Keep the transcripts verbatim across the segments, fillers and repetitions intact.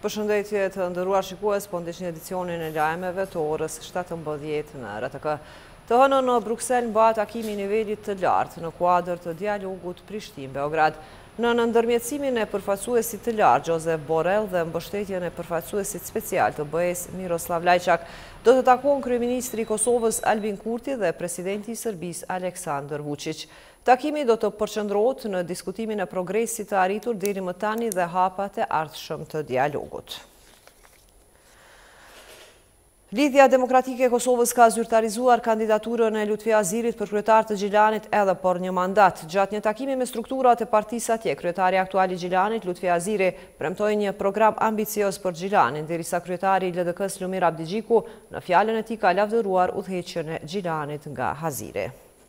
Përshëndetje të nderuar shikues, po ndiqni edicionin e lajmeve të orës shtatëmbëdhjetë në R T K. Të hënën në Bruksel mbahet takimi i nivelit të lartë në kuadër të dialogut Prishtinë-Beograd. Në ndërmjetësimin e përfaqësuesit të lartë Josep Borrell dhe mbështetjen e përfaqësuesit special të B E-s Miroslav Lajçak, do të takohen kryeministri i Kosovës Albin Kurti dhe presidenti i Serbisë Aleksandar Vučić. Takimi do të përqendrohet në diskutimin e progresit të arritur deri më tani dhe hapat e ardhshëm të dialogut. Lidhja Demokratike e Kosovës ka zyrtarizuar kandidaturën e Lutfi Azirit për kryetar të Gjilanit edhe për një mandat. Gjatë një takimi me strukturat e partisë atje, kryetari aktual i Gjilanit, Lutfi Aziri, premtoi një program ambicioz për Gjilanin, derisa kryetari i L D K-s Lumir Abdigjiku në fjalën e tij ka lavdëruar udhëheqjen e Gjilanit nga Haziri.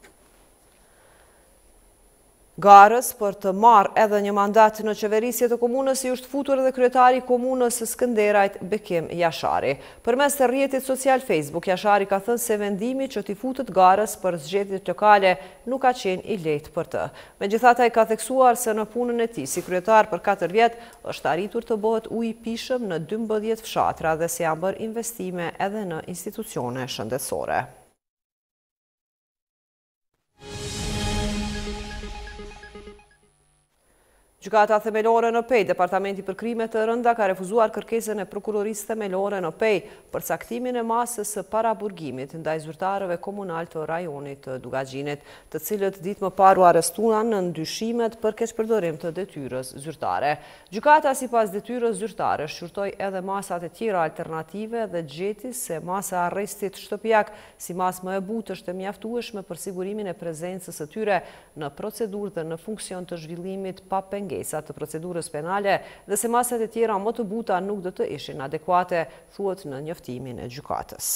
Garës për të marrë edhe një mandat në qeverisje të komunës i është futur edhe kryetari i komunës Skënderajt Bekim Jashari. Përmes të rrjetit social Facebook, Jashari ka thënë se vendimi që t'i futet Garës për zgjedhjet lokale nuk ka qenë i lehtë për të. Megjithatë, ai ka theksuar se në punën e tij si kryetar për katër vjet është arritur të bëhet ujë i pishëm në dymbëdhjetë fshatra dhe se janë bërë investime edhe në institucione shëndetësore. Gjykata themelore në Pej, Departamenti për krime të rënda ka refuzuar kërkesën e prokurorisë themelore në Pej për caktimin e masës së paraburgimit ndaj zyrtarëve komunal të rajonit të Dugaxhinit, të cilët ditë më parë u arrestuan në ndyshimet për keqpërdorim të detyrës zyrtare. Gjykata sipas detyrës zyrtare shqyrtoi edhe masat e tjera alternative dhe gjeti se masa e arrestit shtëpiak si masë më e butë është e mjaftueshme për sigurimin e prezencës së tyre në procedurë dhe në funksion të zhvillimit pa pengesë të procedurës penale dhe se masat e tjera më të buta nuk do të ishin adekuate, thuhet në njoftimin e gjykatës.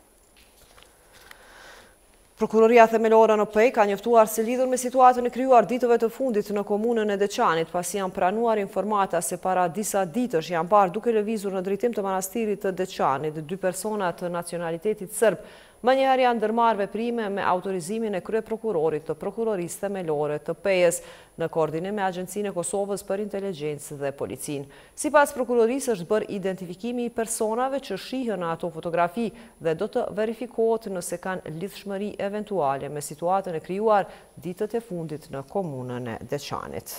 Prokuroria themelore në Pej ka njoftuar se lidhur me situatën e krijuar ditëve të fundit në komunën e Deçanit, pasi janë pranuar informata se para disa ditësh janë parë duke lëvizur në drejtim të manastirit të Deçanit dy persona të nacionalitetit serb. Më njëherë janë ndërmarrë veprime me autorizimin e kryeprokurorit të prokurorisë themelore të Pejës në koordinim me Agjencinë e Kosovës për Inteligjencë dhe Policinë. Sipas prokurorisë është bërë identifikimi i personave që shihen në ato fotografi dhe do të verifikohet nëse kanë lidhshmëri eventuale me situatën e krijuar ditët e fundit në komunën e Deçanit.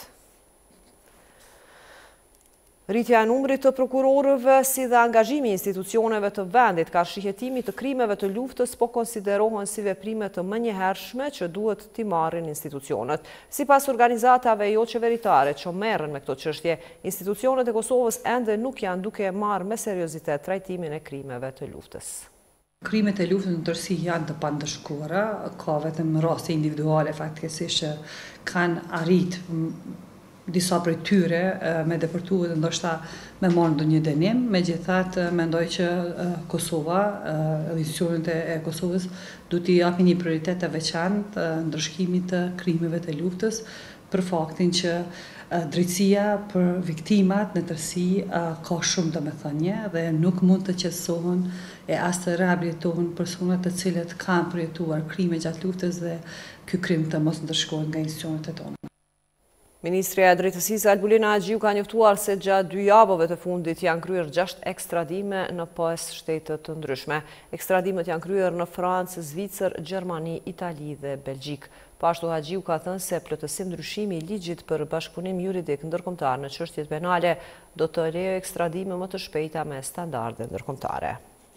Rritja e numrit të prokurorëve si dhe angazhimi i institucioneve të vendit ka shihetimi të krimeve të luftës po konsiderohen si veprime të mënjëhershme që duhet t'i marrin institucionet. Sipas organizatave jo qeveritare që merren me këto çështje, institucionet e Kosovës ende nuk janë duke marrë me seriozitet trajtimin e krimeve të luftës. Krimet e luftës në tërësi janë të pandëshkuara, ka vetëm raste individuale faktikisht që kanë arrit disa prej tyre me depërtu dhe ndoshta me marrë ndonjë dënim. Megjithatë, mendoj që Kosova, institucionet e Kosovës du t'i japin një prioritet të veçantë ndërshkimit të krimeve të luftës, për faktin që drejtësia për viktimat në tërësi ka shumë domethënie dhe nuk mund të qetësohen e as të rehabilitohen personat të cilët kanë përjetuar krime gjatë luftës dhe ky krim të mos ndërshkohet nga institucionet e tona. Ministrja e Drejtësisë Albulina Agjiu ka njoftuar se gjatë dy javëve të fundit janë kryer gjashtë ekstradime në pesë shtete të ndryshme. Ekstradimet janë kryer në Francë, Zvicër, Gjermani, Itali dhe Belgjik. Pashtu Agjiu ka thënë se plotësim ndryshimi i ligjit për bashkëpunim juridik ndërkombëtar në çështjet penale do të lejojë ekstradime më të shpejta me standarde ndërkombëtare.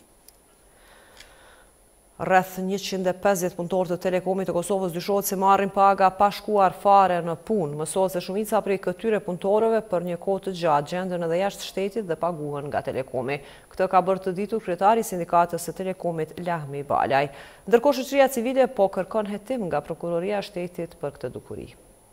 Rreth njëqind e pesëdhjetë punëtorë të Telekomit të Kosovës dyshohet se marrin paga pa shkuar fare në punë. Mësohet se shumica prej këtyre punëtorëve për një kohë të gjatë gjenden edhe jashtë shtetit dhe paguhen nga Telekomi. Këtë ka bërë të ditur kryetari i sindikatës së Telekomit Lahmi Balaj. Ndërkohë shoqëria civile po kërkon hetim nga prokuroria e shtetit për këtë dukuri.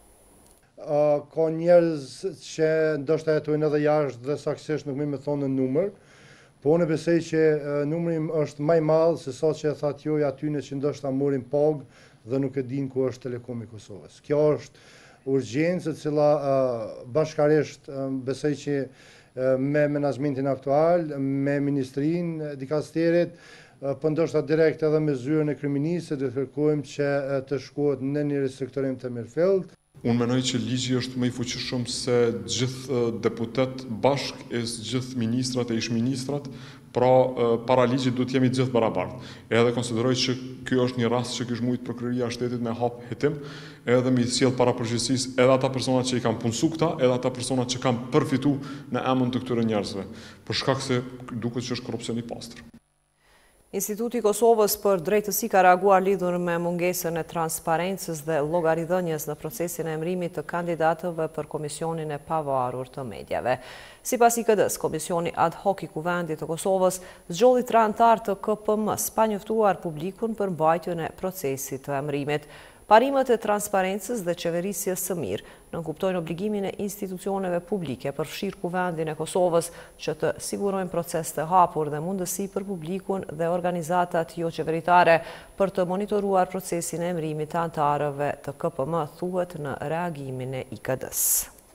Ka njerëz që ndoshta jetojnë edhe jashtë dhe saktësisht nuk më më thonë në numër. Po unë besoj që numri është më i madh se sa që e thatë ju atyne që ndoshta morin pagë dhe nuk e din ku është Telekomi i Kosovës. Kjo është urgjencë e cila bashkarisht besoj që me menaxhmentin aktual, me ministrinë e dikasterit, po ndoshta direkt edhe me zyrën e kryeministit, do të kërkojmë që të shkohet në një restrukturim të mirëfillt. Unë menoj që ligji është më i fuqishëm se gjithë deputet bashk e gjithë ministrat e ish-ministrat, pra para ligjit duhet jemi gjithë barabartë. Edhe konsideroj që ky është një rast që kish mujt prokuroria e shtetit me hap hetim, edhe me sjell para përgjegjësisë edhe ata persona që i kanë punësu këta, edhe ata persona që kanë përfitu në emën të këtyre njerëzve, për shkak se duket që është korrupsion i pastër. Instituti i Kosovës për drejtësi ka reaguar lidhur me mungesën e transparencës dhe llogaridhënies në procesin e emërimit të kandidatëve për Komisionin e Pavarur të Medjave. Sipas I K D-s, Komisioni Ad Hoc I Kuvendit të Kosovës zgjolli tre anëtar të K P M-s pa njoftuar publikun për mbajtjen e procesit të emërimit. Parimet e transparencës dhe qeverisjes së mirë nënkuptojnë obligimin e institucioneve publike përfshirë Kuvendin e Kosovës që të sigurojnë proces të hapur dhe mundësi për publikun dhe organizatat jo qeveritare për të monitoruar procesin e emërimit të anëtarëve të K P M, thuhet në reagimin e I K D-s.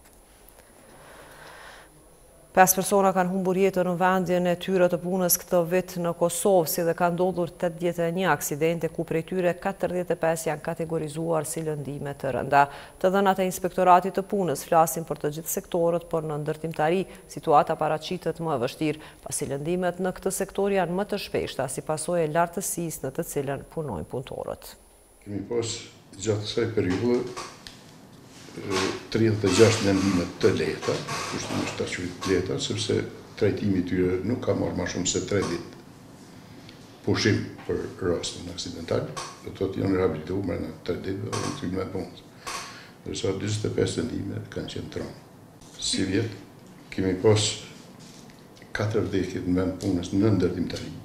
Pesë persona kanë humbur jetën në vendin e tyre të punës këtë vit në Kosovë, si dhe kanë ndodhur tetëdhjetë e një aksidente, ku prej tyre katërdhjetë e pesë janë kategorizuar si lëndime të rënda. Të dhënat e Inspektoratit të Punës flasin për të gjithë sektorët, por në ndërtimtari situata paraqitet më e vështirë, pasi lëndimet në këtë sektor janë më të shpeshta si pasojë e lartësisë në të cilën punojnë punëtorët. Kemi pas gjatë kësaj periudhe tridhjetë e gjashtë lëndime të lehta, kushtim është ta quajtur të lehta, sepse trajtimi i tyre nuk ka marrë më shumë se tre ditë pushim për rastin aksidental, do të thotë janë rehabilituar brenda tre ditëve dhe në kthyer me punë. Ndërsa njëzet e pesë lëndime kanë qenë tron. Si vjet kemi pas katër vdekje në vend punës në ndërtimtari.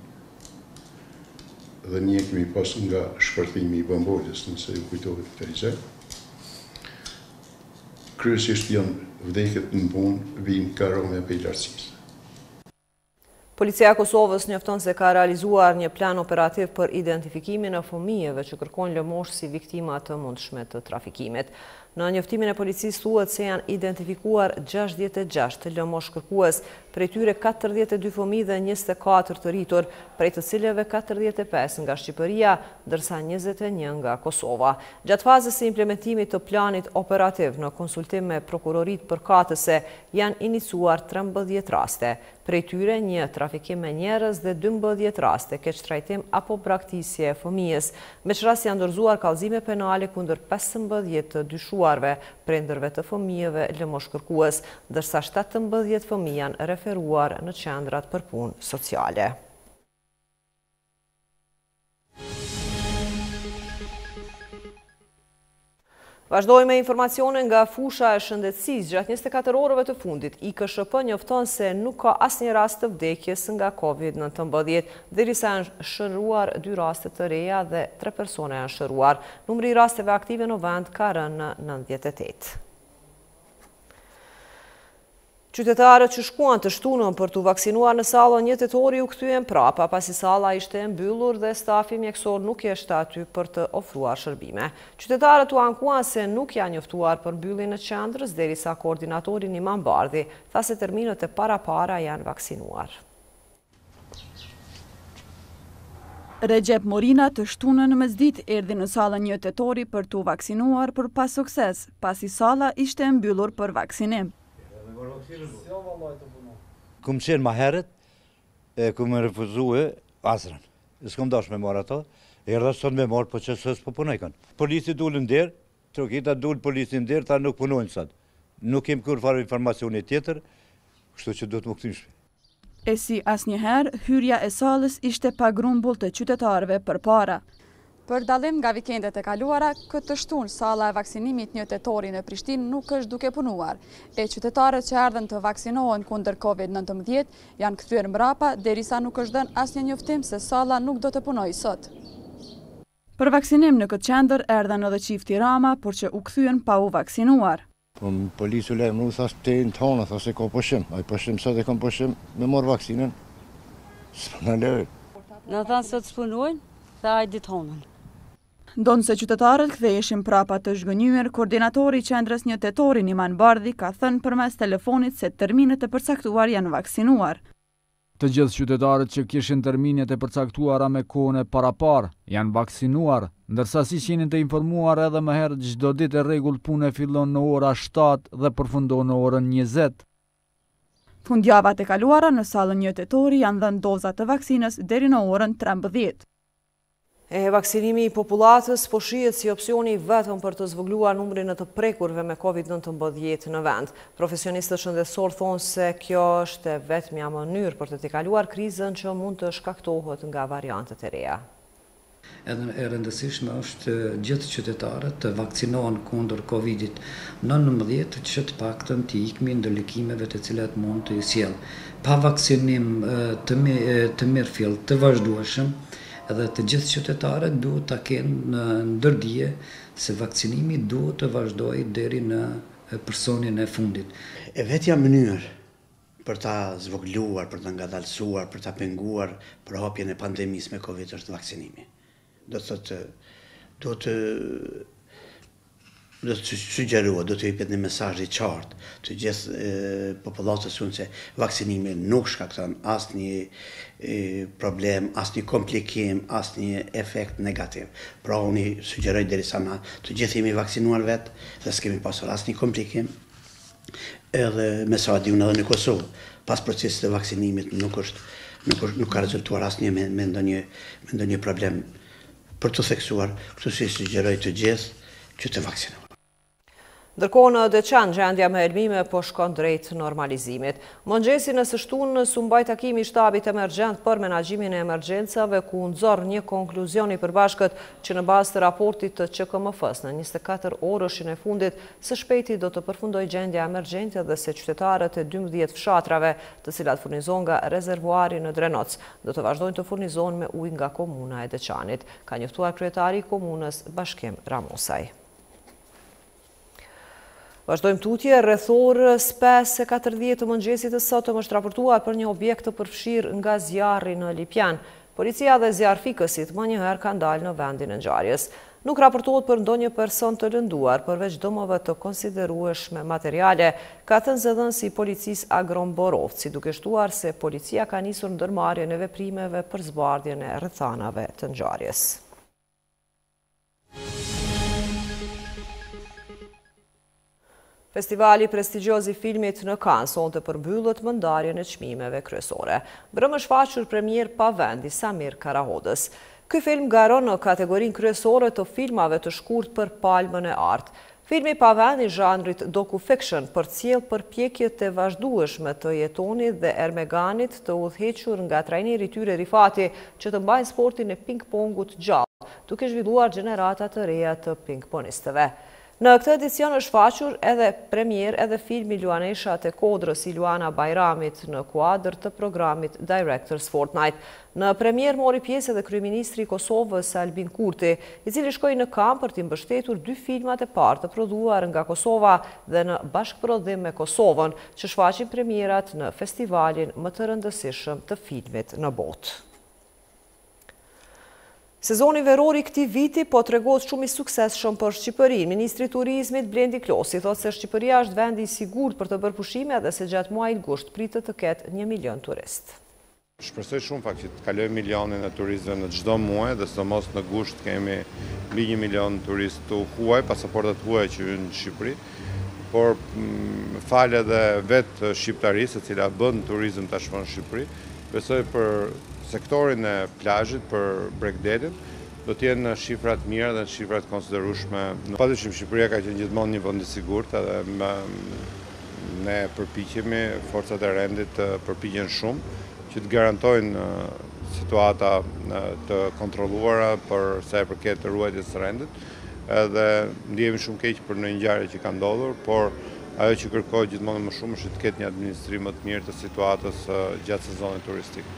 Dhe një kemi pas nga shpërthimi I bambolës, nëse ju kujtohet këtë rizë. Kryesisht janë vdekjet në punë vijnë nga rrogë e lartësisë. Policia e Kosovës njofton se ka realizuar një plan operativ për identifikimin e fëmijëve që kërkojnë lëmosh si viktima të mundshme të trafikimit. Në njoftimin e policisë thuhet se janë identifikuar gjashtëdhjetë e gjashtë lëmosh kërkues, prej tyre katërdhjetë e dy fëmijë dhe njëzet e katër të rritur, prej të cilëve katërdhjetë e pesë nga Shqipëria, ndërsa njëzet e një nga Kosova. Gjatë fazës së implementimit të planit operativ në konsultim me prokuroritë përkatëse janë iniciuar trembëdhjetë raste, prej tyre një trafikim me njerëz dhe dymbëdhjetë raste keqtrajtim apo braktisje e fëmijës. Me çrast janë dorëzuar kallëzime penale kundër pesëmbëdhjetë të dyshuarve, prindërve të fëmijëve lëmosh kërkues, ndërsa shtatëmbëdhjetë fëmijë janë referuar në qendrat për punë sociale. Vazhdojmë me informacione nga fusha e shëndetësisë. Gjatë njëzet e katër orëve të fundit, I K S H P njofton se nuk ka asnjë rast të vdekjes nga COVID nëntëmbëdhjetë, derisa janë shëruar dy raste të reja dhe tre persona janë shëruar. Numri I rasteve aktive në vend ka rënë në nëntëdhjetë e tetë. Qytetarët që shkuan të shtunën për të vaksinuar në sallën një tetori u kthyen prapa, pasi salla ishte e mbyllur dhe stafi mjekësor nuk ishte aty për të ofruar shërbime. Qytetarët u ankuan se nuk janë njoftuar për mbylljen e qendrës, derisa koordinatori Niman Bardhi tha se terminët e parapara janë vaksinuar. Recep Morina të shtunën në mesditë erdhi në sallën një tetori për të vaksinuar për pas sukses, pasi salla ishte e mbyllur për vaksinim. Kum qenë ma heret, e kum e refuzue asrën. S'kom dash me marrë ato, e rrë sot me marrë, po që sës po punoj kanë. Polisi dulë nderë, trokita dulë polisi nderë, ta nuk punojnë sot. Nuk kem kur farë informacioni tjetër, kështu që duhet më këtim shpe. E si asnjëherë, hyrja e sallës ishte pa grumbull të qytetarëve për para. Për dallim nga vikendet e kaluara, këtë shtunë salla e vaksinimit një tetori në Prishtinë nuk është duke punuar, e qytetarët që erdhen të vaksinohen kundër COVID nëntëmbëdhjetë janë kthyer mbrapa, derisa nuk është dhënë asnjë njoftim se salla nuk do të punojë sot. Për vaksinim në këtë qendër erdhen edhe çifti Rama, por që u kthyen pa u vaksinuar. Polisu lajmëru thash te në tonë, thash se ka pushim, ai pushim sot e kam pushim me marr vaksinën. S'na lejë. Na thanë se të punojnë, tha ai ditë honën. Ndonë se qytetarët ktheheshin prapa të zhgënjyer, koordinatori I qendrës një tetori Niman Bardhi ka thënë përmes telefonit se terminet e përcaktuar janë vaksinuar. Të gjithë qytetarët që kishin terminet e përcaktuara me kohën e parapar janë vaksinuar, ndërsa si që jeni të informuar edhe më herë çdo ditë e rregullt pune fillon në ora shtatë dhe përfundon në orën njëzet. Fundjavat e kaluara në sallën një tetori janë dhënë doza të vaksinës deri në orën trembëdhjetë. E vaksinimi i popullatës po shihet si opsioni vetëm për të zvogluar numrin e të prekurve me COVID nëntëmbëdhjetë në vend. Profesionistët shëndetësor thonë se kjo është e vetmja mënyrë për të tejkaluar krizën që mund të shkaktohet nga variantet e reja. Edhe e rëndësishme është gjithë qytetarët të vaksinohen kundër COVID nëntëmbëdhjetë që të paktën të ikmi ndërlikimeve të cilat mund të sjellë. Pa vaksinim të mirëfillt të vazhdueshëm, edhe të gjithë qytetarët duhet të kenë në ndërdije se vaksinimi duhet të vazhdojë deri në personin e fundit. E vetja mënyrë për ta zvogluar, për ta ngadalësuar, për ta penguar përhapjen e pandemisë me COVID është vaksinimi. Do të thotë, do të do të sugjerua, do të jepet një mesazh i qartë të gjithë popullatës sonë se vaksinimi nuk shkakton asnjë problem, asnjë komplikim, asnjë efekt negativ. Pra unë sugjeroj derisa na të gjithë jemi vaksinuar vetë dhe s'kemi pasur asnjë komplikim. Edhe me sa di unë edhe në Kosovë, pas procesit të vaksinimit nuk është nuk është nuk ka rezultuar asnjë me, me ndonjë me ndonjë problem për të theksuar, kështu si sugjeroj të gjithë që të vaksinohen. Ndërkohë në Deçan, gjendja me helmime po shkon drejt normalizimit. Mëngjesi në së shtunë sumbaj takimi i shtabit emergjent për menaxhimin e emergjencave ku nxorr një konkluzion i përbashkët që në bazë të raportit të Q K M F-s në njëzet e katër orëshin e fundit së shpejti do të përfundoj gjendja emergjente dhe se qytetarët e dymbëdhjetë fshatrave, të cilat furnizon nga rezervuari në Drenoc, do të vazhdojnë të furnizon me ujë nga komuna e Deçanit, ka njoftuar kryetari i komunës Bashkim Ramosaj. Vazhdojmë tutje, rreth orës pesë e katërdhjetë të mëngjesit të sotëm është raportuar për një objekt të përfshirë nga zjarri në Lipjan. Policia dhe zjarfikësit më njëherë kanë dalë në vendin e ngjarjes. Nuk raportohet për ndonjë person të lënduar, përveç dëmeve të konsiderueshme materiale, ka thënë zëdhënësi i policisë Agron Borovci, duke shtuar se policia ka nisur ndërmarrjen e veprimeve për zbardhjen e rrethanave të ngjarjes. Festivali prestigjioz i filmit në Cannes sonte përmbyllët me ndarjen e çmimeve kryesore. Brëm është faqur premier pa vendi Samir Karahodës. Ky film garon në kategorinë kryesore të filmave të shkurt për Palmën e Artë. Filmi pa vend i zhanrit docu-fiction përcjell përpjekjet e vazhdueshme të Jetonit dhe Ermeganit të udhëhequr nga trajneri i tyre Rifati që të mbajnë sportin e ping-pongut gjallë, duke zhvilluar gjenerata të reja të ping-ponistëve. Në këtë edicion është faqur edhe premier edhe filmi Luaneshat e Kodrës i Luana Bajramit në kuadër të programit Directors Fortnight. Në premier mori pjesë edhe kryeministri i Kosovës Albin Kurti, i cili shkoi në Kam për t'i mbështetur dy filmat e parë të prodhuar nga Kosova dhe në bashkëprodhim me Kosovën, që shfaqin premierat në festivalin më të rëndësishëm të filmit në botë. Sezoni veror i këtij viti po tregohet shumë i suksesshëm për Shqipërinë. Ministri i Turizmit Blendi Klosi thotë se Shqipëria është vendi i sigurt për të bërë pushime dhe se gjatë muajit gusht pritet të ketë një milion turist. Shpresoj shumë fakt që të kalojmë milionin e turistëve në çdo muaj dhe sidomos në gusht kemi mbi një milion turistë huaj, pasaportat huaj që hyjnë në Shqipëri, por falë edhe vetë shqiptarisë, e cila bën turizëm tashmë në Shqipëri, besoj për sektorin e plazhit për Bregdetin do të jenë shifrat mira dhe shifrat konsiderueshme. Padyshim Shqipëria ka qenë gjithmonë një vend i sigurt edhe ne përpiqemi, forcat e rendit të përpiqen shumë që të garantojnë situata të kontrolluara për sa i përket të ruajtjes së rendit. Edhe ndihemi shumë keq për një ngjarje që ka ndodhur, por ajo që kërkoj gjithmonë më shumë është të ketë një administrim më të mirë të situatës gjatë sezonit turistik.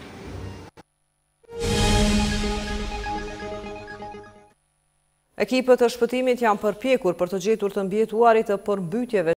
Ekipët e shpëtimit janë përpjekur për të gjetur të mbijetuarit të përmbytjeve